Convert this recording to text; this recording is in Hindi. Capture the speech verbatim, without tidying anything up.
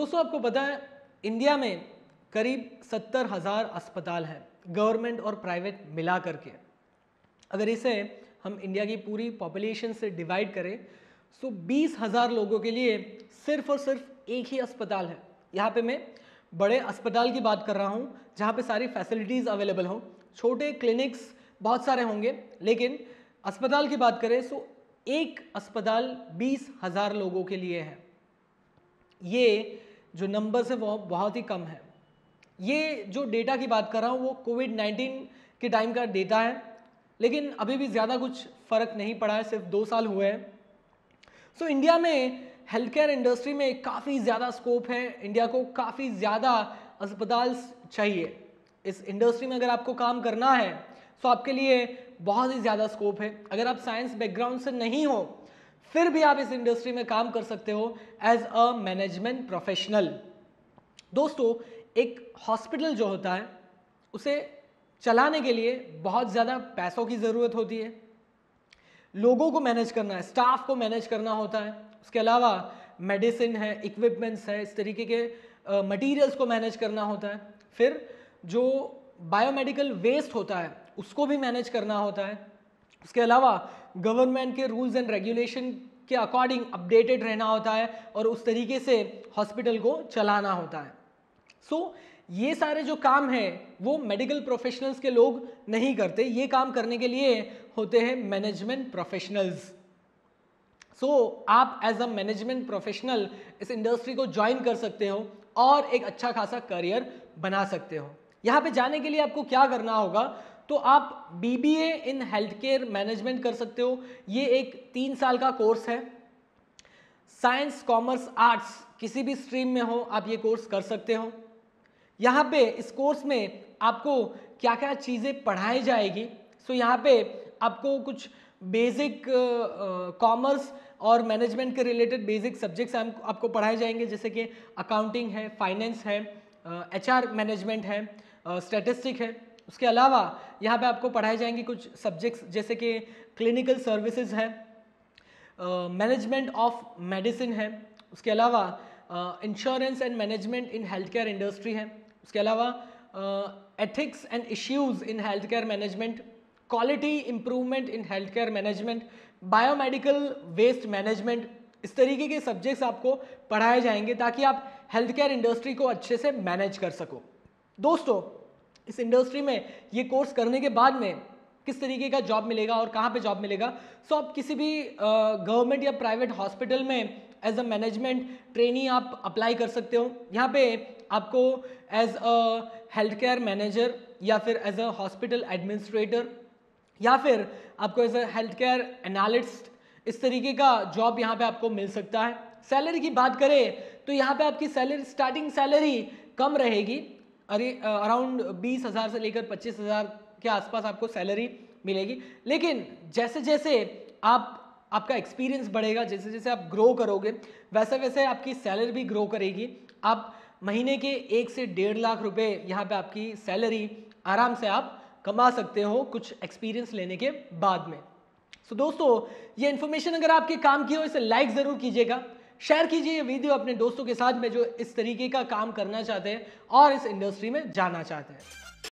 दोस्तों आपको पता है इंडिया में करीब सत्तर हज़ार अस्पताल हैं गवर्नमेंट और प्राइवेट मिला करके। अगर इसे हम इंडिया की पूरी पॉपुलेशन से डिवाइड करें तो बीस हज़ार लोगों के लिए सिर्फ और सिर्फ एक ही अस्पताल है। यहाँ पे मैं बड़े अस्पताल की बात कर रहा हूँ जहाँ पे सारी फैसिलिटीज़ अवेलेबल हों। छोटे क्लिनिक्स बहुत सारे होंगे, लेकिन अस्पताल की बात करें तो एक अस्पताल बीस हज़ार लोगों के लिए है। ये जो नंबर्स है वो बहुत ही कम है। ये जो डेटा की बात कर रहा हूँ वो कोविड नाइन्टीन के टाइम का डेटा है, लेकिन अभी भी ज़्यादा कुछ फ़र्क नहीं पड़ा है, सिर्फ दो साल हुए हैं। सो so, इंडिया में हेल्थ केयर इंडस्ट्री में काफ़ी ज़्यादा स्कोप है। इंडिया को काफ़ी ज़्यादा अस्पताल चाहिए। इस इंडस्ट्री में अगर आपको काम करना है तो आपके लिए बहुत ही ज़्यादा स्कोप है। अगर आप साइंस बैकग्राउंड से नहीं हो फिर भी आप इस इंडस्ट्री में काम कर सकते हो एज अ मैनेजमेंट प्रोफेशनल। दोस्तों, एक हॉस्पिटल जो होता है उसे चलाने के लिए बहुत ज़्यादा पैसों की ज़रूरत होती है, लोगों को मैनेज करना है, स्टाफ को मैनेज करना होता है। उसके अलावा मेडिसिन है, इक्विपमेंट्स है, इस तरीके के मटेरियल्स को मैनेज करना होता है। फिर जो बायोमेडिकल वेस्ट होता है उसको भी मैनेज करना होता है। उसके अलावा गवर्नमेंट के रूल्स एंड रेगुलेशन के अकॉर्डिंग अपडेटेड रहना होता है और उस तरीके से हॉस्पिटल को चलाना होता है। सो so, ये सारे जो काम हैं वो मेडिकल प्रोफेशनल्स के लोग नहीं करते। ये काम करने के लिए होते हैं मैनेजमेंट प्रोफेशनल्स। सो आप एज अ मैनेजमेंट प्रोफेशनल इस इंडस्ट्री को ज्वाइन कर सकते हो और एक अच्छा खासा करियर बना सकते हो। यहाँ पे जाने के लिए आपको क्या करना होगा, तो आप B B A in health care management कर सकते हो। ये एक तीन साल का कोर्स है। साइंस, कॉमर्स, आर्ट्स किसी भी स्ट्रीम में हो आप ये कोर्स कर सकते हो। यहाँ पे इस कोर्स में आपको क्या क्या चीज़ें पढ़ाई जाएगी। सो यहाँ पे आपको कुछ बेसिक कॉमर्स और मैनेजमेंट के रिलेटेड बेसिक सब्जेक्ट्स आपको पढ़ाए जाएंगे, जैसे कि अकाउंटिंग है, फाइनेंस है, एच आर मैनेजमेंट है, स्टैटिस्टिक है। उसके अलावा यहाँ पे आपको पढ़ाए जाएंगे कुछ सब्जेक्ट्स जैसे कि क्लिनिकल सर्विसेज है, मैनेजमेंट ऑफ मेडिसिन है। उसके अलावा insurance and management in health care industry है। उसके अलावा ethics and issues in health care management, quality improvement in health care management, biomedical waste management. इस तरीके के सब्जेक्ट्स आपको पढ़ाए जाएंगे ताकि आप हेल्थ केयर इंडस्ट्री को अच्छे से मैनेज कर सको। दोस्तों, इस इंडस्ट्री में ये कोर्स करने के बाद में किस तरीके का जॉब मिलेगा और कहाँ पे जॉब मिलेगा, सो आप किसी भी गवर्नमेंट या प्राइवेट हॉस्पिटल में एज अ मैनेजमेंट ट्रेनी आप अप्लाई कर सकते हो। यहाँ पे आपको as a health care manager या फिर एज अ हॉस्पिटल एडमिनिस्ट्रेटर या फिर आपको as a health care analyst, इस तरीके का जॉब यहाँ पे आपको मिल सकता है। सैलरी की बात करें तो यहाँ पे आपकी सैलरी, स्टार्टिंग सैलरी कम रहेगी, अरे अराउंड बीस हज़ार से लेकर पच्चीस हज़ार के आसपास आपको सैलरी मिलेगी। लेकिन जैसे जैसे आप आपका एक्सपीरियंस बढ़ेगा, जैसे जैसे आप ग्रो करोगे वैसे वैसे आपकी सैलरी भी ग्रो करेगी। आप महीने के एक से डेढ़ लाख रुपए यहाँ पे आपकी सैलरी आराम से आप कमा सकते हो कुछ एक्सपीरियंस लेने के बाद में। सो so, दोस्तों, ये इन्फॉर्मेशन अगर आपके काम की हो इसे लाइक ज़रूर कीजिएगा, शेयर कीजिए ये वीडियो अपने दोस्तों के साथ में जो इस तरीके का काम करना चाहते हैं और इस इंडस्ट्री में जाना चाहते हैं।